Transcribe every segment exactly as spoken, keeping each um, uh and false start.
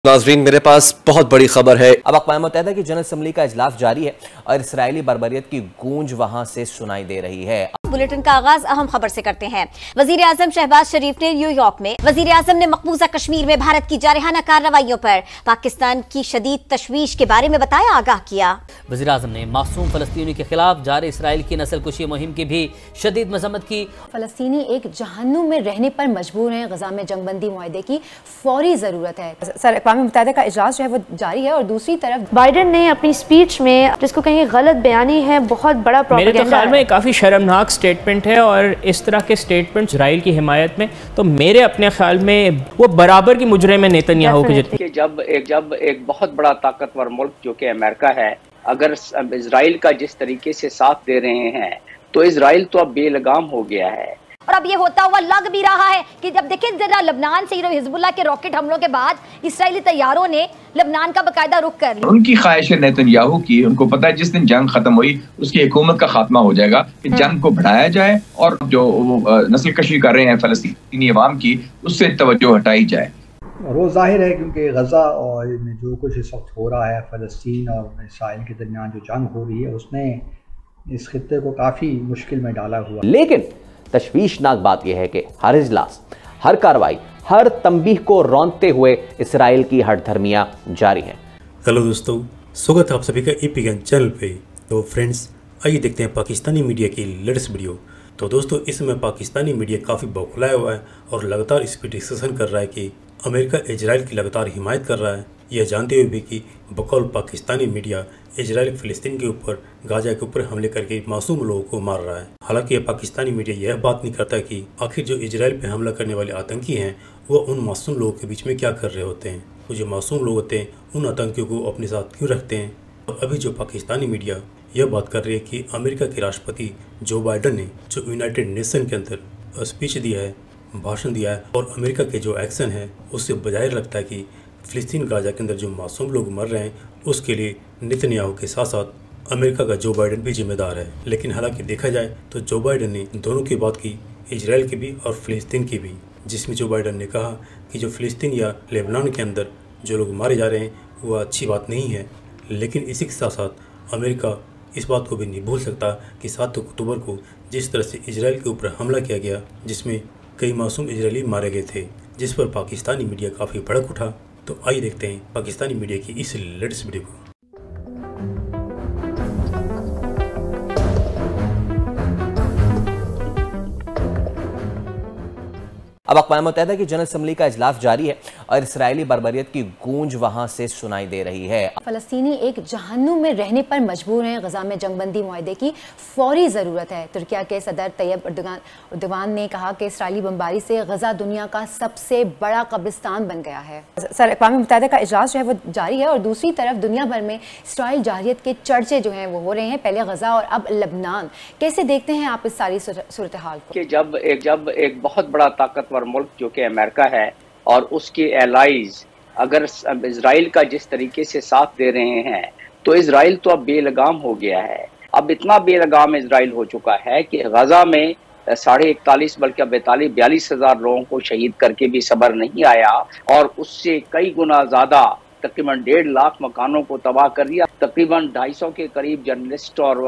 नाजरीन, मेरे पास बहुत बड़ी खबर है। अब अक़वाम मुत्तहिदा की जनरल असम्बली का इजलास जारी है और इसराइली बर्बरियत की गूंज वहां से सुनाई दे रही है। बुलेटिन का आगाज अहम खबर से करते हैं। वजीर आजम शहबाज शरीफ ने न्यूयॉर्क में वजीर आजम ने मकबूजा कश्मीर में भारत की जारहाना कार्रवाइयों पर पाकिस्तान की शदीद तशवीश के बारे में बताया, आगाह किया। वजीर आजम ने मासूम फलस्तीनी के खिलाफ जारी इसराइल की नस्लकुशी मुहिम की भी शदीद मजम्मत की। फलस्तीनी एक जहन्नुम में रहने पर मजबूर हैं, गजा में जंगबंदी मुआहदे की फौरी जरूरत है। सर, अक़वाम मुत्तहिदा का इजलास जो है वो जारी है और दूसरी तरफ बाइडेन ने अपनी स्पीच में जिसको कहीं गलत बयानी है, बहुत बड़ा मेरे तो ख्याल में काफ़ी शर्मनाक स्टेटमेंट है और इस तरह के स्टेटमेंट इजराइल की हिमायत में तो मेरे अपने ख्याल में वो बराबर की मुजरिम है नेतन्याहू के जितने। जब एक जब एक बहुत बड़ा ताकतवर मुल्क जो कि अमेरिका है अगर इजराइल का जिस तरीके से साथ दे रहे हैं तो इजराइल तो अब बेलगाम हो गया है। और अब ये होता हुआ लग भी रहा है कि जब देखें जरा लबनान से हिजबुल्लाह के रॉकेट हमलों के बाद इसराइली तैयारों ने लबनान का बकायदा रुख कर लिया। उनकी ख्वाहिश है नेतन्याहू की, उनको पता है जिस दिन जंग खत्म हुई उसकी हुकूमत का खात्मा हो जाएगा, कि जंग को बढ़ाया जाए और जो नस्ल कशी कर रहे हैं फलस्तीनी अवाम की उससे तवज्जो हटाई जाए। और वो जाहिर है क्योंकि गजा और जो कुछ इस वक्त हो रहा है फ़लस्तीन और इसराइल के दरमियान जो जंग हो रही है उसने इस खित्ते को काफ़ी मुश्किल में डाला हुआ। लेकिन तशवीशनाक बात यह है कि हर इजलास, हर कार्रवाई, हर तंबीह को रौंदते हुए इसराइल की हठधर्मियां जारी हैं। हेलो दोस्तों, स्वागत है आप सभी का ई पी ज्ञान चैनल पे। तो फ्रेंड्स, आइए देखते हैं पाकिस्तानी मीडिया की लेटेस्ट वीडियो। तो दोस्तों, इसमें पाकिस्तानी मीडिया काफ़ी बौखलाया हुआ है और लगातार इस पर डिस्कशन कर रहा है कि अमेरिका इजराइल की लगातार हिमायत कर रहा है, यह जानते हुए भी कि बकौल पाकिस्तानी मीडिया इजराइल फ़लस्तीन के ऊपर, गाजा के ऊपर हमले करके मासूम लोगों को मार रहा है। हालांकि यह पाकिस्तानी मीडिया यह बात नहीं करता कि आखिर जो इजराइल पर हमला करने वाले आतंकी हैं वो उन मासूम लोगों के बीच में क्या कर रहे होते हैं, वो जो मासूम लोग होते हैं उन आतंकियों को अपने साथ क्यों रखते हैं। और अभी जो पाकिस्तानी मीडिया यह बात कर रही है कि अमेरिका के राष्ट्रपति जो बाइडन ने जो यूनाइटेड नेशन के अंदर स्पीच दिया है, भाषण दिया है, और अमेरिका के जो एक्शन है उससे बजाय लगता है कि फ़लस्तीन गाजा के अंदर जो मासूम लोग मर रहे हैं उसके लिए नेतन्याहू के साथ साथ अमेरिका का जो बाइडन भी जिम्मेदार है। लेकिन हालांकि देखा जाए तो जो बाइडन ने दोनों की बात की, इजराइल की भी और फ़लस्तीन की भी, जिसमें जो बाइडन ने कहा कि जो फ़लस्तीन या लेबनान के अंदर जो लोग मारे जा रहे हैं वो अच्छी बात नहीं है। लेकिन इसी के साथ साथ अमेरिका इस बात को भी नहीं भूल सकता कि सात अक्टूबर को जिस तरह से इजराइल के ऊपर हमला किया गया जिसमें कई मासूम इजरायली मारे गए थे, जिस पर पाकिस्तानी मीडिया काफ़ी भड़क उठा। तो आइए देखते हैं पाकिस्तानी मीडिया की इस लेटेस्ट वीडियो को। अब अक़वाम मुत्तहिदा की जनरल असम्बली का इजलास जारी है और इसराइली बर्बरियत की गूंज वहां से सुनाई दे रही है। फलस्तीनी एक जहन्नुम में रहने पर मजबूर हैं, गजा में जंगबंदी मुआहदे की फौरी ज़रूरत है। तुर्किया के सदर तैयब एर्दोगान ने कहा कि इसराइली बमबारी से गजा दुनिया का सबसे बड़ा कब्रिस्तान बन गया है। सर, अक़वाम मुत्तहिदा का इजलास जो है वो जारी है और दूसरी तरफ दुनिया भर में इसराइल जारहियत के चर्चे जो हैं वो हो रहे हैं, पहले गजा और अब लबनान। कैसे देखते हैं आप इस सारी सूरत हाल को? कि जब एक जब एक बहुत बड़ा ताकतवर मुल्क जो कि अमेरिका है और उसके एलाइज अगर इजराइल का जिस तरीके से साथ दे रहे हैं तो इजराइल तो अब बेलगाम हो गया है। अब इतना बेलगाम इजराइल हो चुका है कि गजा में साढ़े इकतालीस बल्कि बैतालीस बयालीस हजार लोगों को शहीद करके भी सब्र नहीं आया और उससे कई गुना ज्यादा तकरीबन डेढ़ लाख मकानों को तबाह कर दिया। तकरीबन ढाई सौ के करीब जर्नलिस्ट और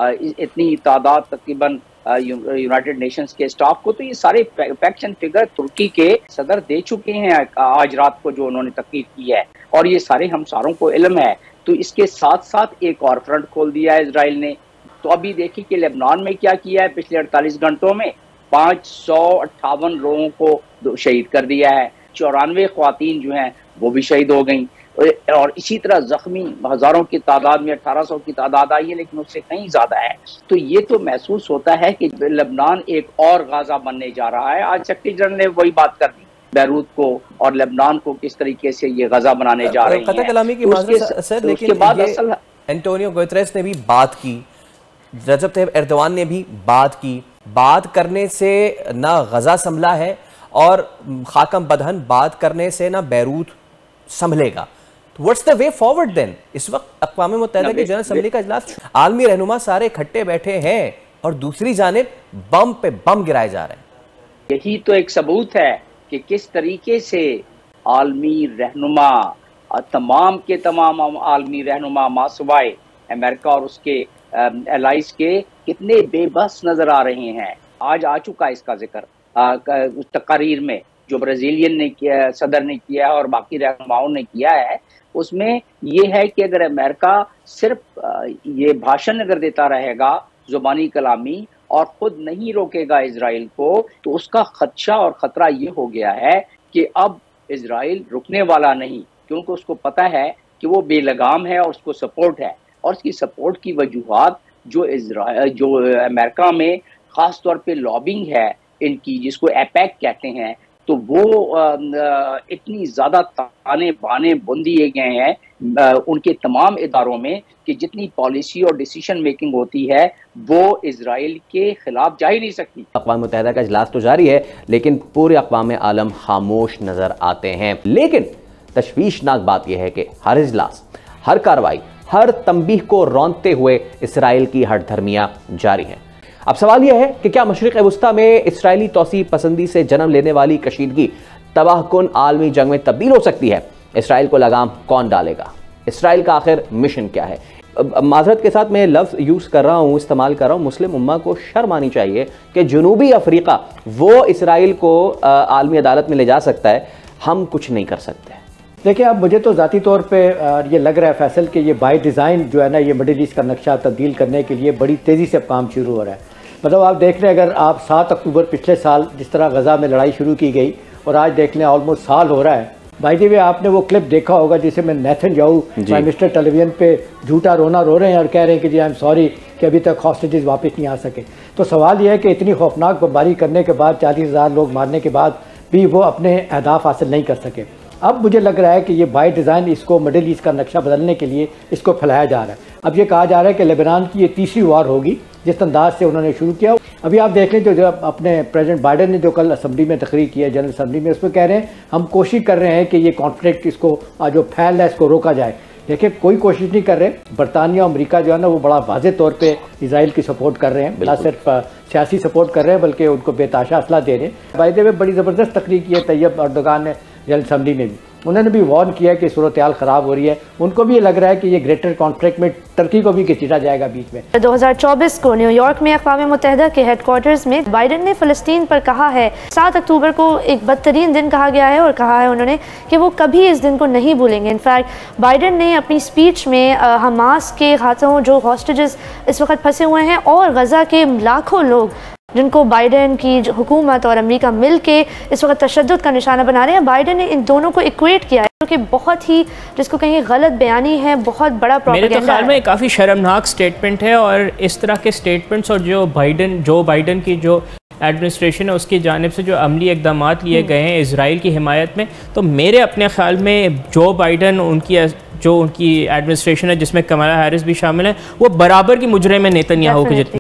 इतनी तादाद तकरीबन यूनाइटेड नेशंस के स्टाफ को, तो ये सारे फैक्ट्स एंड फिगर तुर्की के सदर दे चुके हैं आज रात को जो उन्होंने तकरीर की है और ये सारे हम सारों को इल्म है। तो इसके साथ साथ एक और फ्रंट खोल दिया है इजराइल ने। तो अभी देखिए कि लेबनान में क्या किया है, पिछले अड़तालीस घंटों में पाँच सौ अट्ठावन लोगों को शहीद कर दिया है, चौरानवे ख्वातीन जो हैं वो भी शहीद हो गई और इसी तरह जख्मी हजारों की तादाद में अठारह सौ की तादाद आई है, लेकिन उससे कहीं ज्यादा है। तो ये तो महसूस होता है कि लेबनान एक और गाजा बनने जा रहा है। आज सेक्रेटरी जनरल ने वही बात कर दी, बैरूत को और लेबनान को किस तरीके से ये गाजा बनाने जा रहे हैं। कलामी की सर, लेकिन बाद असल एंटोनियो गुतेरेस ने भी बात की, रजब तैयब एर्दोगान ने भी बात की। बात करने से ना गजा संभला है और खाकम बदहन बात करने से ना बैरूत संभलेगा। What's the way forward then? इस वक्त अक़वाम मुत्तहिदा की जनरल असम्बली का इजलास, आलमी रहनुमा सारे इकट्ठे बैठे हैं और दूसरी जानिब बम पे बम गिराए जा रहे हैं। यही तो एक सबूत है कि किस तरीके से आलमी रहनुमा तमाम के तमाम आलमी रहनुमा मासवाए अमेरिका और उसके एलाइज के कितने बेबस नजर आ रहे हैं। आज आ चुका है इसका जिक्र तकारीर में जो ब्राजीलियन ने किया, सदर ने किया है और बाकी रहनुमाओं ने किया है। उसमें यह है कि अगर अमेरिका सिर्फ ये भाषण अगर देता रहेगा जुबानी कलामी और खुद नहीं रोकेगा इजराइल को, तो उसका खदशा और खतरा ये हो गया है कि अब इजराइल रुकने वाला नहीं, क्योंकि उसको पता है कि वो बेलगाम है और उसको सपोर्ट है। और उसकी सपोर्ट की वजूहात जो इजराइल जो अमेरिका में ख़ास तौर पे लॉबिंग है इनकी, जिसको एपेक कहते हैं, तो वो आ, आ, इतनी ज़्यादा ताने बाने बुन दिए गए हैं आ, उनके तमाम इदारों में कि जितनी पॉलिसी और डिसीजन मेकिंग होती है वो इजराइल के खिलाफ जा ही नहीं सकती। अक़वाम मुत्तहिदा का इजलास तो जारी है, लेकिन पूरे अक़वाम आलम खामोश नज़र आते हैं। लेकिन तशवीशनाक बात यह है कि हर इजलास, हर कार्रवाई, हर तंबीह को रौंदते हुए इसराइल की हठधर्मियाँ जारी हैं। अब सवाल यह है कि क्या मशरिक़ वुस्ता में इसराइली तौसीब पसंदी से जन्म लेने वाली कशीदगी तबाहकुन आलमी जंग में तब्दील हो सकती है? इसराइल को लगाम कौन डालेगा? इसराइल का आखिर मिशन क्या है? माजरत के साथ मैं लफ्ज़ यूज़ कर रहा हूँ, इस्तेमाल कर रहा हूँ, मुस्लिम उम्मा को शर्म आनी चाहिए कि जनूबी अफ्रीका वो इसराइल को आलमी अदालत में ले जा सकता है, हम कुछ नहीं कर सकते। देखिए, अब मुझे तो ज़ाती तौर पे ये लग रहा है फैसल कि ये बाय डिज़ाइन जो है ना, ये मिडिल ईस्ट का नक्शा तब्दील करने के लिए बड़ी तेज़ी से अब काम शुरू हो रहा है। मतलब आप देख लें, अगर आप सात अक्टूबर पिछले साल जिस तरह गज़ा में लड़ाई शुरू की गई और आज देख लें ऑलमोस्ट साल हो रहा है। भाई जी, आपने वो क्लिप देखा होगा जिसे मैं नेतन्याहू प्राइम मिनिस्टर टेलीविजन पे झूठा रोना रो रहे हैं और कह रहे हैं कि जी आई एम सॉरी कि अभी तक हॉस्टेजेस वापस नहीं आ सके। तो सवाल यह है कि इतनी खौफनाक बमबारी करने के बाद, चालीस हज़ार लोग मारने के बाद भी वो अपने अहदाफ हासिल नहीं कर सके। अब मुझे लग रहा है कि ये बाय डिज़ाइन इसको मिडिल ईस्ट का नक्शा बदलने के लिए इसको फैलाया जा रहा है। अब ये कहा जा रहा है कि लेबनान की ये तीसरी वार होगी जिस अंदाज से उन्होंने शुरू किया। अभी आप देख लें, जो जो अपने प्रेसिडेंट बाइडेन ने जो कल असम्बली में तकरीर की है, जनरल असम्बली में, उसमें कह रहे हैं हम कोशिश कर रहे हैं कि ये कॉन्फ्लिक्ट इसको जो फैल रहा है इसको रोका जाए। देखिए, कोई कोशिश नहीं कर रहे। बरतानिया और अमरीका जो है ना, वो बड़ा वाज़ेह तौर पे इजराइल की सपोर्ट कर रहे हैं, ना सिर्फ सियासी सपोर्ट कर रहे हैं बल्कि उनको बेताशा असला दे रहे हैं। बाय द वे बड़ी ज़बरदस्त तकरीर की है तैयब अर्दोगान ने जनरल असम्बली में भी। उन्होंने भी वार्न किया कि सूरत हाल ख़राब हो रही है। उनको भी ये लग रहा है कि ये ग्रेटर कॉन्फ्लिक्ट में टर्की को भी घसीटा जाएगा बीच में। दो हज़ार चौबीस को न्यूयॉर्क में अक़वाम मुत्तहिदा के हेडक्वार्टर्स में बाइडेन ने फ़लस्तीन पर कहा है, सात अक्टूबर को एक बदतरीन दिन कहा गया है और कहा है उन्होंने कि वो कभी इस दिन को नहीं भूलेंगे। इनफैक्ट बाइडेन ने अपनी स्पीच में हमास के हाथों जो हॉस्टेजेस इस वक्त फंसे हुए हैं और गज़ा के लाखों लोग जिनको बाइडेन की हुकूमत और अमेरिका मिल के इस वक्त तशद्दुद का निशाना बना रहे हैं, बाइडेन ने इन दोनों को इक्वेट किया है, जो कि बहुत ही, जिसको कहीं गलत बयानी है, बहुत बड़ा प्रोपेगेंडा है। मेरे तो ख्याल में काफ़ी शर्मनाक स्टेटमेंट है और इस तरह के स्टेटमेंट्स और जो बाइडेन जो बाइडेन की जो एडमिनिस्ट्रेशन है उसकी जानिब से जो अमली इक़दाम लिए गए हैं इसराइल की हिमायत में, तो मेरे अपने ख्याल में जो बाइडेन उनकी जो उनकी एडमिनिस्ट्रेशन है जिसमें कमला हैरिस भी शामिल है, वो बराबर की मुजरिम है नेतन्याहू के जितनी।